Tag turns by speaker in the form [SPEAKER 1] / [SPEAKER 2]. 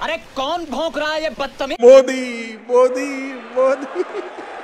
[SPEAKER 1] अरे कौन भौंक रहा है ये बदतमीज?
[SPEAKER 2] मोदी मोदी मोदी।